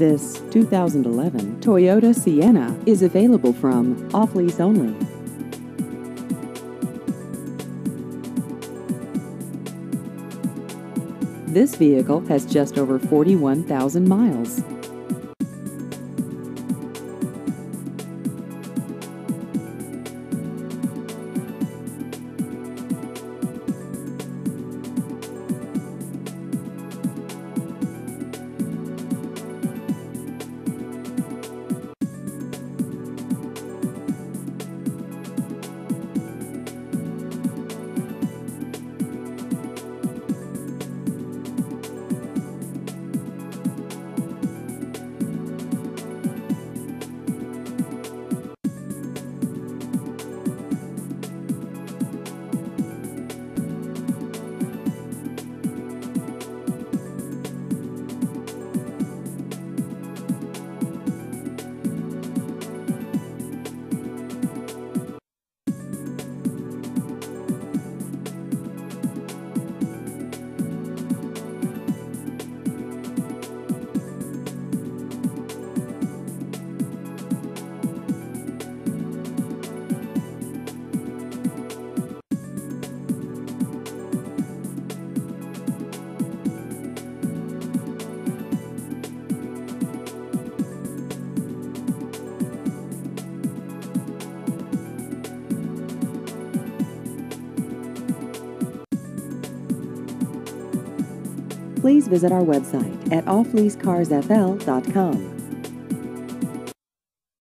This 2011 Toyota Sienna is available from off-lease only. This vehicle has just over 41,000 miles. Please visit our website at offleasecarsfl.com.